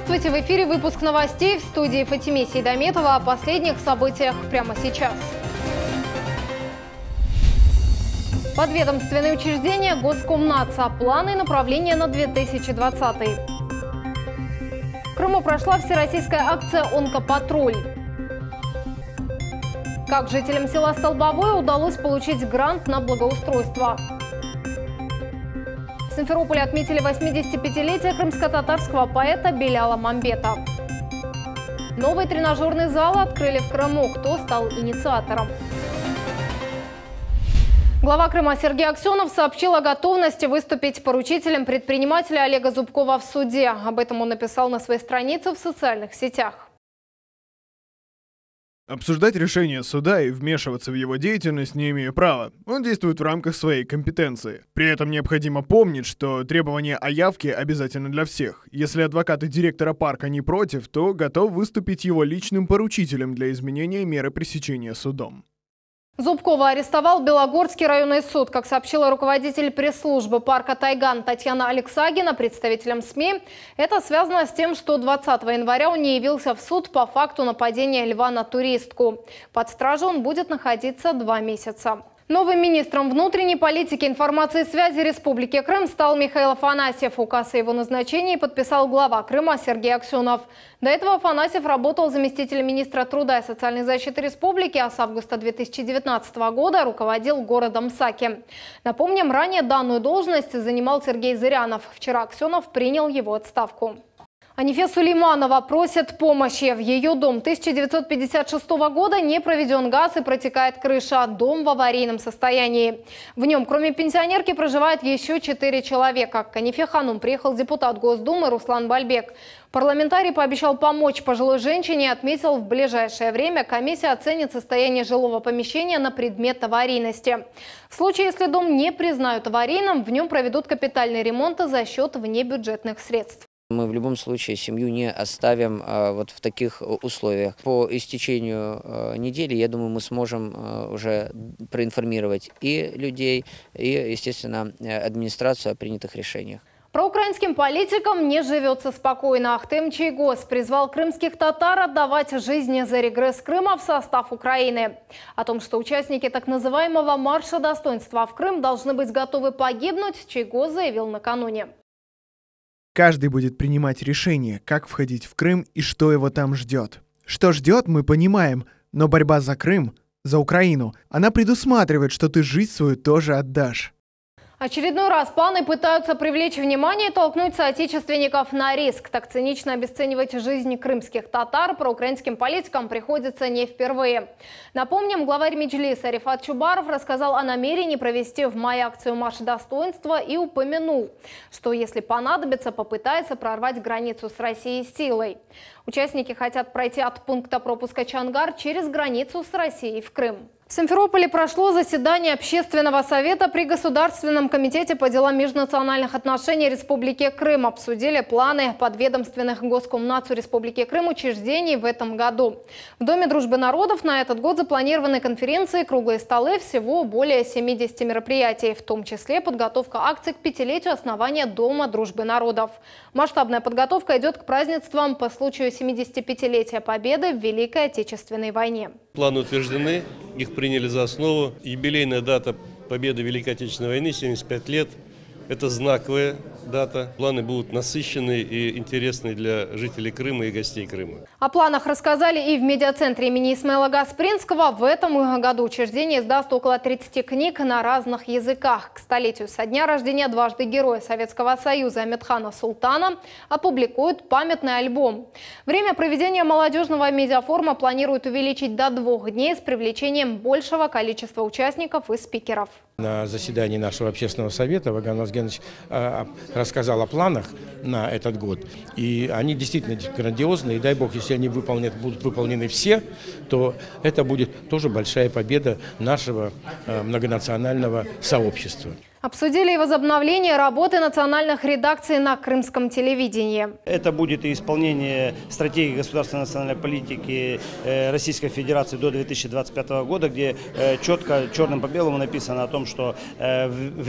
Здравствуйте! В эфире выпуск новостей, в студии Фатиме Сейдаметова. О последних событиях прямо сейчас. Подведомственные учреждения Госкомнадзора. Планы и направления на 2020. В Крыму прошла всероссийская акция «Онкопатруль». Как жителям села Столбовое удалось получить грант на благоустройство. В Симферополе отметили 85-летие крымско-татарского поэта Беляла Мамбета. Новый тренажерный зал открыли в Крыму. Кто стал инициатором? Глава Крыма Сергей Аксенов сообщил о готовности выступить поручителем предпринимателя Олега Зубкова в суде. Об этом он написал на своей странице в социальных сетях. Обсуждать решение суда и вмешиваться в его деятельность не имею права. Он действует в рамках своей компетенции. При этом необходимо помнить, что требование о явке обязательно для всех. Если адвокаты директора парка не против, то готов выступить его личным поручителем для изменения меры пресечения судом. Зубкова арестовал Белогорский районный суд. Как сообщила руководитель пресс-службы парка «Тайган» Татьяна Алексагина представителям СМИ, это связано с тем, что 20 января он не явился в суд по факту нападения льва на туристку. Под стражей он будет находиться 2 месяца. Новым министром внутренней политики, информации и связи Республики Крым стал Михаил Афанасьев. Указ о его назначении подписал глава Крыма Сергей Аксенов. До этого Афанасьев работал заместителем министра труда и социальной защиты республики, а с августа 2019 года руководил городом Саки. Напомним, ранее данную должность занимал Сергей Зырянов. Вчера Аксенов принял его отставку. Анифе Сулейманова просит помощи. В ее дом 1956 года не проведен газ и протекает крыша. Дом в аварийном состоянии. В нем, кроме пенсионерки, проживает еще 4 человека. К Анифе Ханум приехал депутат Госдумы Руслан Бальбек. Парламентарий пообещал помочь пожилой женщине и отметил, в ближайшее время комиссия оценит состояние жилого помещения на предмет аварийности. В случае, если дом не признают аварийным, в нем проведут капитальный ремонт за счет внебюджетных средств. Мы в любом случае семью не оставим вот в таких условиях. По истечению недели, я думаю, мы сможем уже проинформировать и людей, и, естественно, администрацию о принятых решениях. Проукраинским политикам не живется спокойно. Ахтем Чийгоз призвал крымских татар отдавать жизни за регресс Крыма в состав Украины. О том, что участники так называемого марша достоинства в Крым должны быть готовы погибнуть, Чийгоз заявил накануне. Каждый будет принимать решение, как входить в Крым и что его там ждет. Что ждет, мы понимаем, но борьба за Крым, за Украину, она предусматривает, что ты жизнь свою тоже отдашь. Очередной раз паны пытаются привлечь внимание и толкнуть соотечественников на риск. Так цинично обесценивать жизнь крымских татар проукраинским политикам приходится не впервые. Напомним, главарь Меджлиса Рифат Чубаров рассказал о намерении провести в мае акцию «Марш достоинства» и упомянул, что если понадобится, попытается прорвать границу с Россией силой. Участники хотят пройти от пункта пропуска Чангар через границу с Россией в Крым. В Симферополе прошло заседание Общественного совета при Государственном комитете по делам межнациональных отношений Республики Крым. Обсудили планы подведомственных Госкомнадзору Республики Крым учреждений в этом году. В Доме дружбы народов на этот год запланированы конференции, круглые столы, всего более 70 мероприятий, в том числе подготовка акций к 5-летию основания Дома дружбы народов. Масштабная подготовка идет к празднествам по случаю 75-летия Победы в Великой Отечественной войне. Планы утверждены, их приняли за основу. Юбилейная дата победы в Великой Отечественной войны, 75 лет. Это знаковая дата. Планы будут насыщенные и интересные для жителей Крыма и гостей Крыма. О планах рассказали и в медиацентре имени Исмаила Гаспринского. В этом году учреждение издаст около 30 книг на разных языках. К столетию со дня рождения дважды Героя Советского Союза Амедхана Султана опубликуют памятный альбом. Время проведения молодежного медиафорума планируют увеличить до 2 дней с привлечением большего количества участников и спикеров. На заседании нашего общественного совета Ваган Вазгенович рассказал о планах на этот год. И они действительно грандиозные. И дай бог, если они будут выполнены все, то это будет тоже большая победа нашего многонационального сообщества. Обсудили и возобновление работы национальных редакций на крымском телевидении. Это будет и исполнение стратегии государственной национальной политики Российской Федерации до 2025 года, где четко, черным по белому написано о том, что в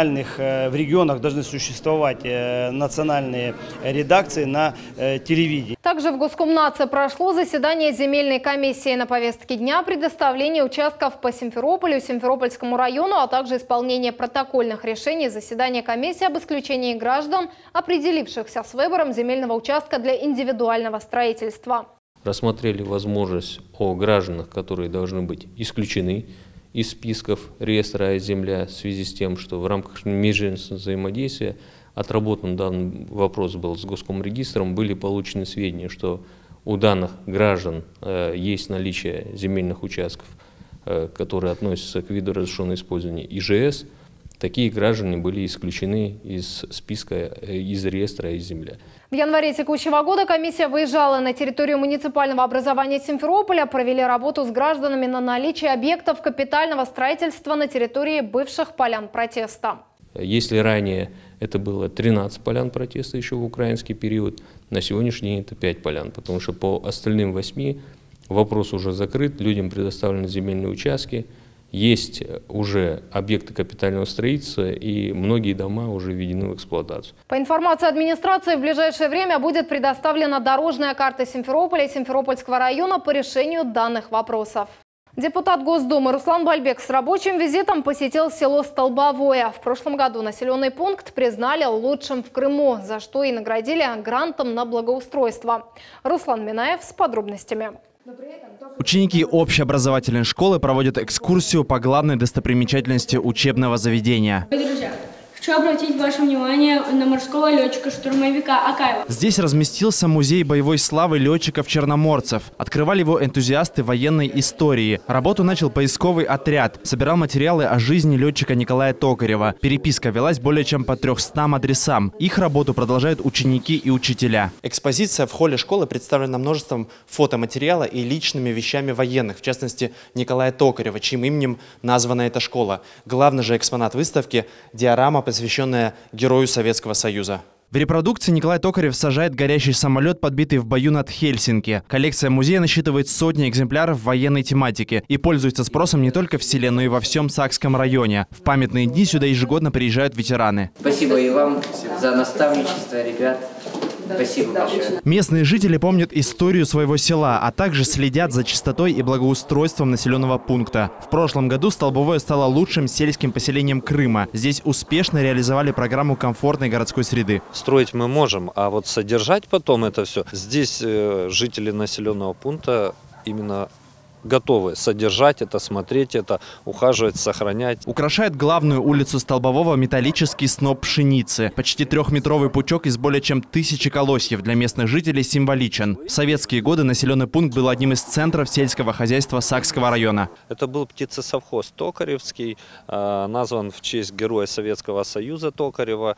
регионах должны существовать национальные редакции на телевидении. Также в Госкомнадзе прошло заседание земельной комиссии. На повестке дня предоставление участков по Симферополю, Симферопольскому району, а также исполнение протокольных решений заседания комиссии об исключении граждан, определившихся с выбором земельного участка для индивидуального строительства. Рассмотрели возможность о гражданах, которые должны быть исключены из списков реестра «Земля» в связи с тем, что в рамках межведомственного взаимодействия отработан данный вопрос был с Госкомрегистром, были получены сведения, что у данных граждан есть наличие земельных участков, которые относятся к виду разрешенного использования ИЖС. Такие граждане были исключены из списка, из реестра «Земля». В январе текущего года комиссия выезжала на территорию муниципального образования Симферополя, провели работу с гражданами на наличие объектов капитального строительства на территории бывших полян протеста. Если ранее это было 13 полян протеста еще в украинский период, на сегодняшний день это 5 полян, потому что по остальным 8 вопрос уже закрыт, людям предоставлены земельные участки. Есть уже объекты капитального строительства, и многие дома уже введены в эксплуатацию. По информации администрации, в ближайшее время будет предоставлена дорожная карта Симферополя и Симферопольского района по решению данных вопросов. Депутат Госдумы Руслан Бальбек с рабочим визитом посетил село Столбовое. В прошлом году населенный пункт признали лучшим в Крыму, за что и наградили грантом на благоустройство. Руслан Минаев с подробностями. Ученики общеобразовательной школы проводят экскурсию по главной достопримечательности учебного заведения. Друзья, хочу обратить ваше внимание на морского летчика-штурмовика Акаева. Здесь разместился музей боевой славы летчиков-черноморцев. Открывали его энтузиасты военной истории. Работу начал поисковый отряд. Собирал материалы о жизни летчика Николая Токарева. Переписка велась более чем по 300 адресам. Их работу продолжают ученики и учителя. Экспозиция в холле школы представлена множеством фотоматериала и личными вещами военных, в частности Николая Токарева, чьим именем названа эта школа. Главный же экспонат выставки – диорама, посвященная герою Советского Союза. В репродукции Николай Токарев сажает горящий самолет, подбитый в бою над Хельсинки. Коллекция музея насчитывает сотни экземпляров военной тематики и пользуется спросом не только в селе, но и во всем Сакском районе. В памятные дни сюда ежегодно приезжают ветераны. Спасибо и вам за наставничество, ребят. Спасибо большое. Местные жители помнят историю своего села, а также следят за чистотой и благоустройством населенного пункта. В прошлом году Столбовое стало лучшим сельским поселением Крыма. Здесь успешно реализовали программу комфортной городской среды. Строить мы можем, а вот содержать потом это все. Здесь жители населенного пункта именно готовы содержать это, смотреть это, ухаживать, сохранять. Украшает главную улицу Столбового металлический сноп пшеницы. Почти 3-метровый пучок из более чем 1000 колосьев для местных жителей символичен. В советские годы населенный пункт был одним из центров сельского хозяйства Сакского района. Это был птицесовхоз Токаревский, назван в честь героя Советского Союза Токарева.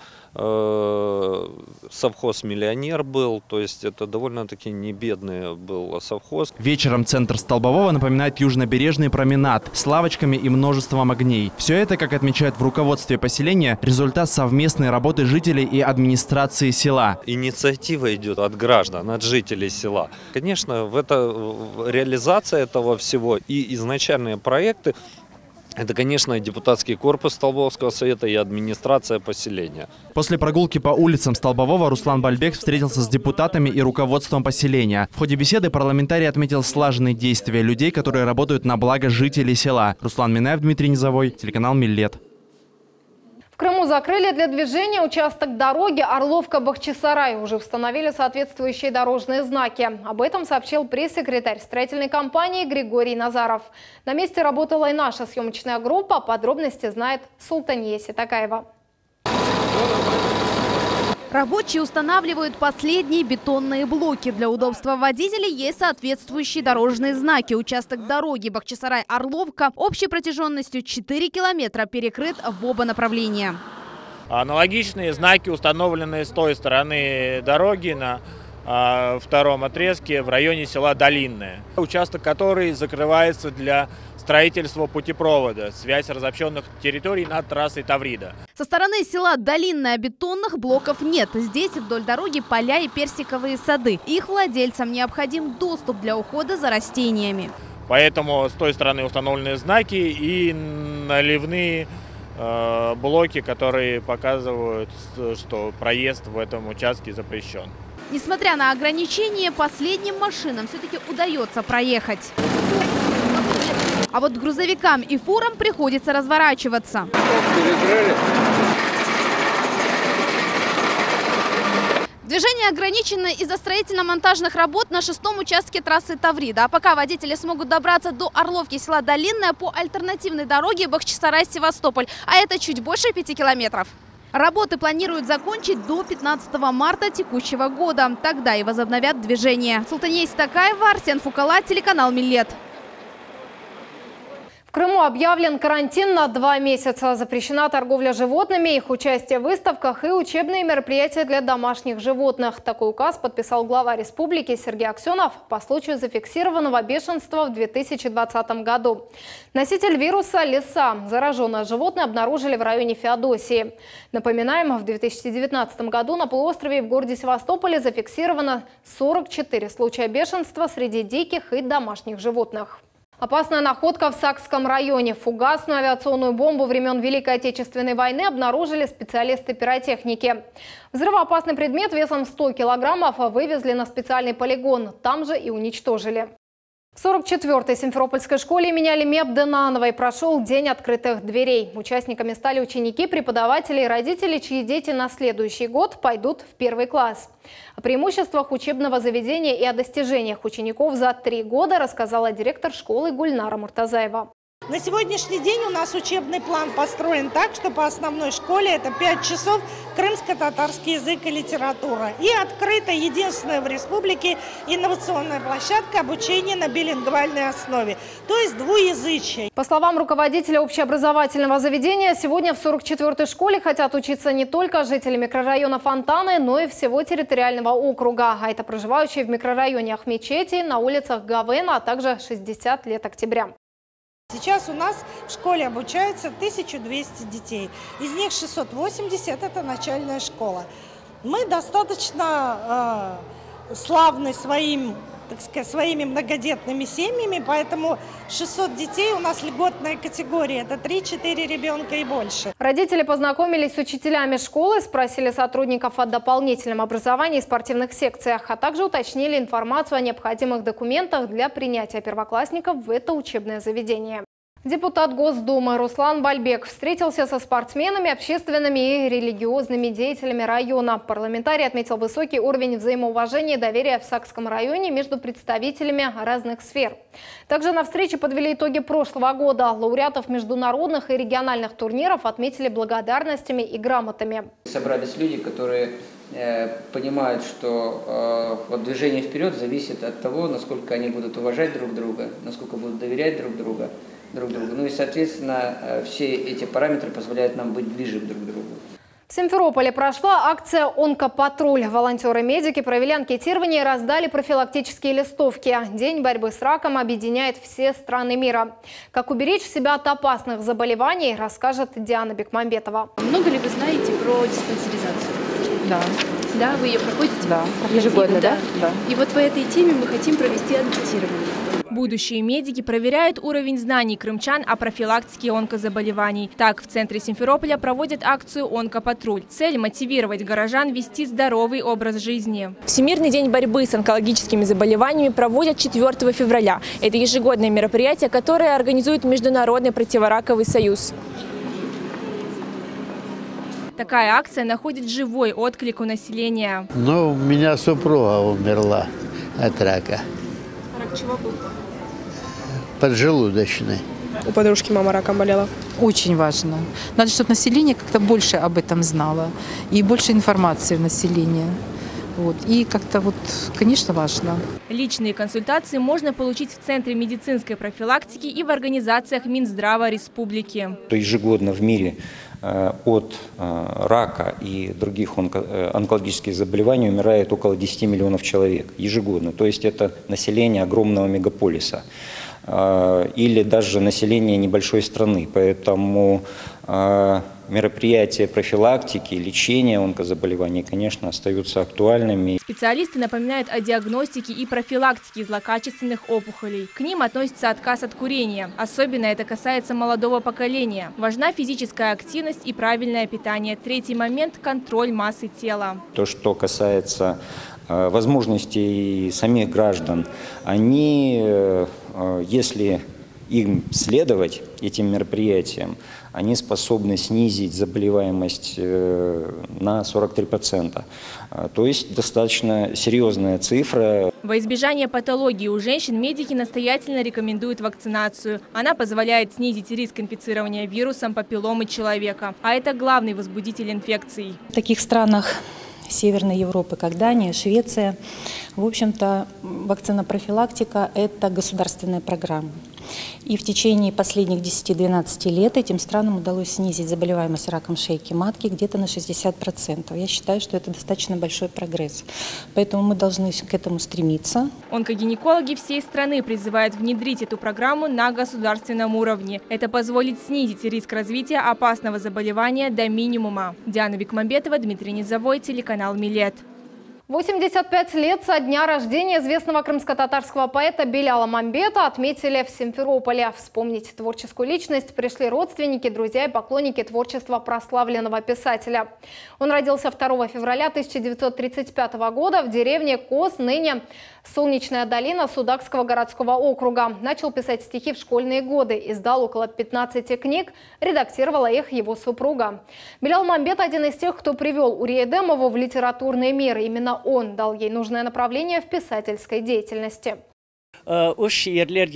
Совхоз «Миллионер» был, то есть это довольно-таки не бедный был совхоз. Вечером центр Столбового напоминает южнобережный променад с лавочками и множеством огней. Все это, как отмечают в руководстве поселения, результат совместной работы жителей и администрации села. Инициатива идет от граждан, от жителей села. Конечно, реализация этого всего и изначальные проекты, это, конечно, депутатский корпус Столбовского совета и администрация поселения. После прогулки по улицам Столбового Руслан Бальбек встретился с депутатами и руководством поселения. В ходе беседы парламентарий отметил слаженные действия людей, которые работают на благо жителей села. Руслан Минаев, Дмитрий Низовой, телеканал Миллет. В Крыму закрыли для движения участок дороги Орловка-Бахчисарай. Уже установили соответствующие дорожные знаки. Об этом сообщил пресс-секретарь строительной компании Григорий Назаров. На месте работала и наша съемочная группа. Подробности знает Султания Ситакаева. Рабочие устанавливают последние бетонные блоки. Для удобства водителей есть соответствующие дорожные знаки. Участок дороги Бахчисарай-Орловка общей протяженностью 4 километра перекрыт в оба направления. Аналогичные знаки установлены с той стороны дороги на втором отрезке в районе села Долинное. Участок, который закрывается для строительство путепровода, связь разобщенных территорий над трассой Таврида. Со стороны села Долинное бетонных блоков нет. Здесь вдоль дороги поля и персиковые сады. Их владельцам необходим доступ для ухода за растениями. Поэтому с той стороны установлены знаки и наливные блоки, которые показывают, что проезд в этом участке запрещен. Несмотря на ограничения, последним машинам все-таки удается проехать. А вот грузовикам и фурам приходится разворачиваться. Движение ограничено из-за строительно-монтажных работ на 6-м участке трассы Таврида. А пока водители смогут добраться до Орловки села Долинное по альтернативной дороге Бахчисарай-Севастополь. А это чуть больше 5 километров. Работы планируют закончить до 15 марта текущего года. Тогда и возобновят движение. Султания Истакаева, Арсен Фукала, телеканал Милет. В Крыму объявлен карантин на 2 месяца. Запрещена торговля животными, их участие в выставках и учебные мероприятия для домашних животных. Такой указ подписал глава республики Сергей Аксенов по случаю зафиксированного бешенства в 2020 году. Носитель вируса – лиса. Зараженное животное обнаружили в районе Феодосии. Напоминаем, в 2019 году на полуострове и в городе Севастополе зафиксировано 44 случая бешенства среди диких и домашних животных. Опасная находка в Сакском районе. Фугасную авиационную бомбу времен Великой Отечественной войны обнаружили специалисты пиротехники. Взрывоопасный предмет весом 100 килограммов вывезли на специальный полигон. Там же и уничтожили. В 44-й Симферопольской школе имени Алиме Абденановой прошел День открытых дверей. Участниками стали ученики, преподаватели и родители, чьи дети на следующий год пойдут в 1 класс. О преимуществах учебного заведения и о достижениях учеников за 3 года рассказала директор школы Гульнара Муртазаева. На сегодняшний день у нас учебный план построен так, что по основной школе это 5 часов крымско-татарский язык и литература. И открыта единственная в республике инновационная площадка обучения на билингвальной основе, то есть двуязычие. По словам руководителя общеобразовательного заведения, сегодня в 44-й школе хотят учиться не только жители микрорайона Фонтаны, но и всего территориального округа. А это проживающие в микрорайоне Ахмечети, на улицах Гавена, а также 60 лет октября. Сейчас у нас в школе обучается 1200 детей. Из них 680 – это начальная школа. Мы достаточно славны своими многодетными семьями, поэтому 600 детей у нас льготная категория. Это 3-4 ребенка и больше. Родители познакомились с учителями школы, спросили сотрудников о дополнительном образовании и спортивных секциях, а также уточнили информацию о необходимых документах для принятия первоклассников в это учебное заведение. Депутат Госдумы Руслан Бальбек встретился со спортсменами, общественными и религиозными деятелями района. Парламентарий отметил высокий уровень взаимоуважения и доверия в Сакском районе между представителями разных сфер. Также на встрече подвели итоги прошлого года. Лауреатов международных и региональных турниров отметили благодарностями и грамотами. Собрались люди, которые понимают, что движение вперед зависит от того, насколько они будут уважать друг друга, насколько будут доверять друг другу. Ну и, соответственно, все эти параметры позволяют нам быть ближе друг к другу. В Симферополе прошла акция «Онкопатруль». Волонтеры-медики провели анкетирование и раздали профилактические листовки. День борьбы с раком объединяет все страны мира. Как уберечь себя от опасных заболеваний, расскажет Диана Бекмамбетова. Много ли вы знаете про диспансеризацию? Да. Да, вы ее проходите? Да, ежегодно, да? Да. И вот по этой теме мы хотим провести анкетирование. Будущие медики проверяют уровень знаний крымчан о профилактике онкозаболеваний. Так, в центре Симферополя проводят акцию «Онкопатруль». Цель – мотивировать горожан вести здоровый образ жизни. Всемирный день борьбы с онкологическими заболеваниями проводят 4 февраля. Это ежегодное мероприятие, которое организует Международный противораковый союз. Такая акция находит живой отклик у населения. У меня супруга умерла от рака. Рак чего был? Поджелудочный. У подружки мама раком болела. Очень важно. Надо, чтобы население как-то больше об этом знало. И больше информации в населении. И как-то конечно, важно. Личные консультации можно получить в Центре медицинской профилактики и в организациях Минздрава Республики. Ежегодно в мире от рака и других онкологических заболеваний умирает около 10 миллионов человек ежегодно. То есть это население огромного мегаполиса. или даже населения небольшой страны. Поэтому мероприятия профилактики, лечения онкозаболеваний, конечно, остаются актуальными. Специалисты напоминают о диагностике и профилактике злокачественных опухолей. К ним относится отказ от курения. Особенно это касается молодого поколения. Важна физическая активность и правильное питание. Третий момент – контроль массы тела. То, что касается возможностей самих граждан, они, если им следовать, этим мероприятиям, они способны снизить заболеваемость на 43%. То есть достаточно серьезная цифра. Во избежание патологии у женщин медики настоятельно рекомендуют вакцинацию. Она позволяет снизить риск инфицирования вирусом папилломы человека. А это главный возбудитель инфекций. В таких странах Северной Европы, как Дания, Швеция, в общем-то, вакцинопрофилактика – это государственная программа. И в течение последних 10-12 лет этим странам удалось снизить заболеваемость раком шейки матки где-то на 60%. Я считаю, что это достаточно большой прогресс. Поэтому мы должны к этому стремиться. Онкогинекологи всей страны призывают внедрить эту программу на государственном уровне. Это позволит снизить риск развития опасного заболевания до минимума. Диана Бекмамбетова, Дмитрий Низовой, телеканал «Милет». 85 лет со дня рождения известного крымско-татарского поэта Беляла Мамбета отметили в Симферополе. Вспомнить творческую личность пришли родственники, друзья и поклонники творчества прославленного писателя. Он родился 2 февраля 1935 года в деревне Кос, ныне Солнечная долина Судакского городского округа. Начал писать стихи в школьные годы, издал около 15 книг, редактировала их его супруга. Белял Мамбет – один из тех, кто привел Урия Эдемову в литературный мир. Именно он дал ей нужное направление в писательской деятельности. С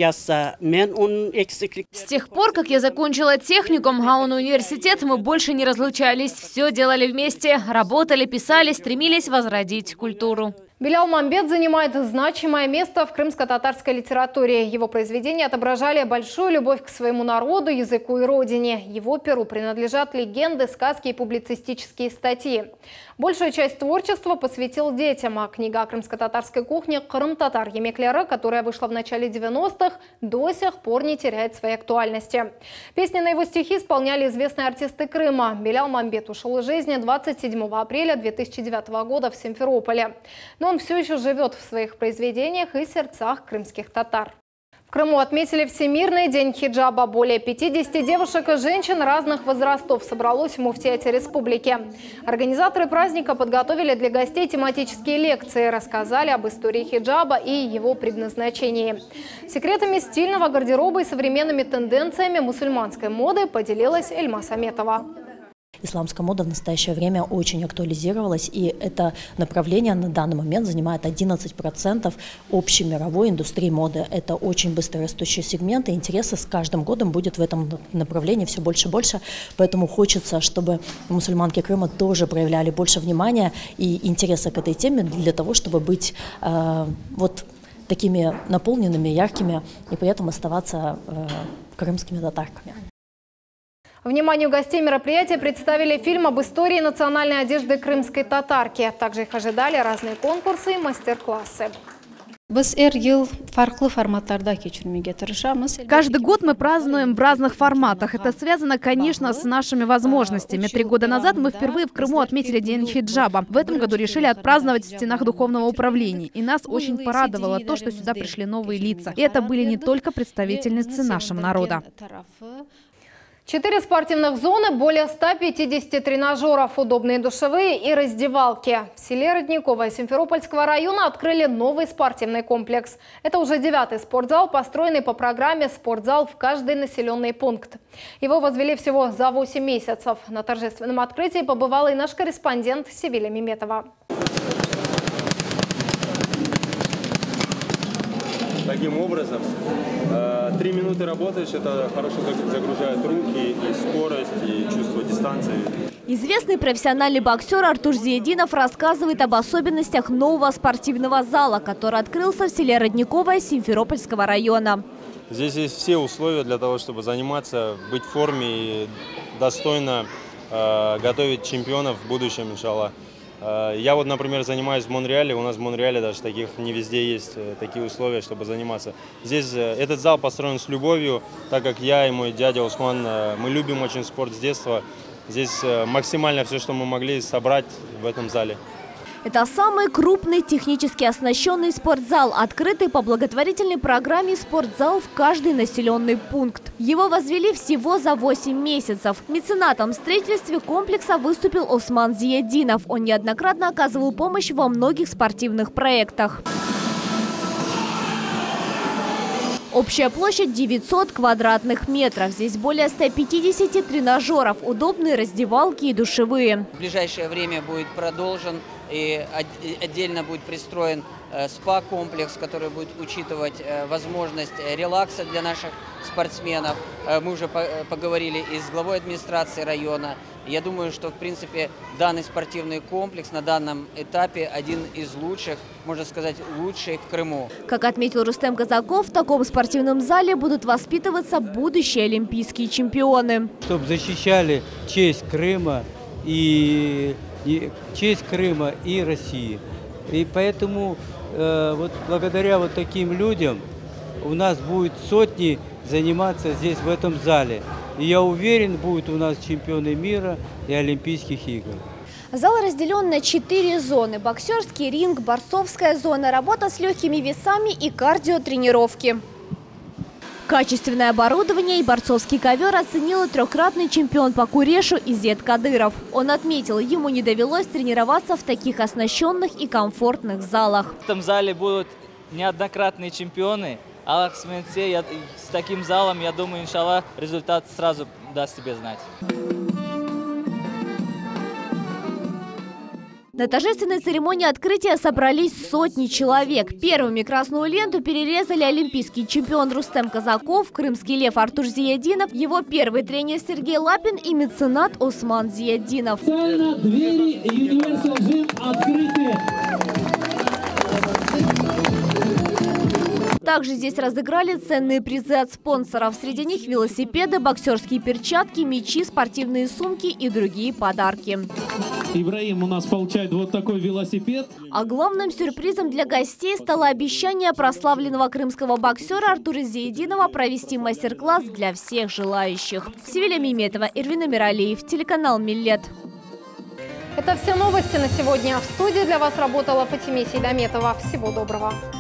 тех пор, как я закончила техникум, ГАУН университет, мы больше не разлучались. Все делали вместе, работали, писали, стремились возродить культуру. Белял Мамбет занимает значимое место в крымско-татарской литературе. Его произведения отображали большую любовь к своему народу, языку и родине. Его перу принадлежат легенды, сказки и публицистические статьи. Большую часть творчества посвятил детям, а книга о крымско-татарской кухне «Крым-татар Емекляры», которая вышла в начале 90-х, до сих пор не теряет своей актуальности. Песни на его стихи исполняли известные артисты Крыма. Белял Мамбет ушел из жизни 27 апреля 2009 года в Симферополе. Но он все еще живет в своих произведениях и сердцах крымских татар. В Крыму отметили Всемирный день хиджаба. Более 50 девушек и женщин разных возрастов собралось в муфтияте республики. Организаторы праздника подготовили для гостей тематические лекции, рассказали об истории хиджаба и его предназначении. Секретами стильного гардероба и современными тенденциями мусульманской моды поделилась Эльмас Аметова. Исламская мода в настоящее время очень актуализировалась, и это направление на данный момент занимает 11% общей мировой индустрии моды. Это очень быстрорастущий сегмент, и интереса с каждым годом будет в этом направлении все больше и больше. Поэтому хочется, чтобы мусульманки Крыма тоже проявляли больше внимания и интереса к этой теме для того, чтобы быть вот такими наполненными, яркими и при этом оставаться крымскими татарками. Вниманию гостей мероприятия представили фильм об истории национальной одежды крымской татарки. Также их ожидали разные конкурсы и мастер-классы. Каждый год мы празднуем в разных форматах. Это связано, конечно, с нашими возможностями. 3 года назад мы впервые в Крыму отметили День хиджаба. В этом году решили отпраздновать в стенах духовного управления. И нас очень порадовало то, что сюда пришли новые лица. И это были не только представительницы нашего народа. 4 спортивных зоны, более 150 тренажеров, удобные душевые и раздевалки. В селе Родниковое Симферопольского района открыли новый спортивный комплекс. Это уже 9-й спортзал, построенный по программе «Спортзал в каждый населенный пункт». Его возвели всего за 8 месяцев. На торжественном открытии побывал и наш корреспондент Севиля Миметова. Таким образом, 3 минуты работаешь, это хорошо загружает руки, и скорость, и чувство дистанции. Известный профессиональный боксер Артур Зиединов рассказывает об особенностях нового спортивного зала, который открылся в селе Родниковое Симферопольского района. Здесь есть все условия для того, чтобы заниматься, быть в форме и достойно готовить чемпионов в будущем, иншаллах. Я вот, например, занимаюсь в Монреале, у нас в Монреале даже не везде есть такие условия, чтобы заниматься. Здесь этот зал построен с любовью, так как я и мой дядя Усман, мы любим очень спорт с детства. Здесь максимально все, что мы могли собрать в этом зале. Это самый крупный технически оснащенный спортзал, открытый по благотворительной программе «Спортзал в каждый населенный пункт». Его возвели всего за 8 месяцев. Меценатом в строительстве комплекса выступил Осман Зиядинов. Он неоднократно оказывал помощь во многих спортивных проектах. Общая площадь 900 квадратных метров. Здесь более 150 тренажеров, удобные раздевалки и душевые. В ближайшее время будет продолжен и отдельно будет пристроен спа-комплекс, который будет учитывать возможность релакса для наших спортсменов. Мы уже поговорили и с главой администрации района. Я думаю, что в принципе данный спортивный комплекс на данном этапе один из лучших, можно сказать, лучший в Крыму. Как отметил Рустем Казаков, в таком спортивном зале будут воспитываться будущие олимпийские чемпионы. Чтобы защищали честь Крыма и России. И поэтому вот благодаря вот таким людям у нас будет сотни заниматься здесь, в этом зале. И я уверен, будут у нас чемпионы мира и Олимпийских игр. Зал разделен на 4 зоны. Боксерский ринг, борцовская зона, работа с легкими весами и кардиотренировки. Качественное оборудование и борцовский ковер оценил трехкратный чемпион по курешу Изет Кадыров. Он отметил, ему не довелось тренироваться в таких оснащенных и комфортных залах. В этом зале будут неоднократные чемпионы. Аллах Сменсе, с таким залом, я думаю, иншаллах, результат сразу даст себе знать. На торжественной церемонии открытия собрались сотни человек. Первыми красную ленту перерезали олимпийский чемпион Рустем Казаков, крымский лев Артур Зиядинов, его первый тренер Сергей Лапин и меценат Осман Зиядинов. Двери Universal Gym открыты. Также здесь разыграли ценные призы от спонсоров. Среди них велосипеды, боксерские перчатки, мячи, спортивные сумки и другие подарки. Ибраим у нас получает вот такой велосипед. А главным сюрпризом для гостей стало обещание прославленного крымского боксера Артура Зиядинова провести мастер-класс для всех желающих. Севиля Миметова, Ирвин Миралиев, телеканал Миллет. Это все новости на сегодня. В студии для вас работала Фатиме Сейдаметова. Всего доброго.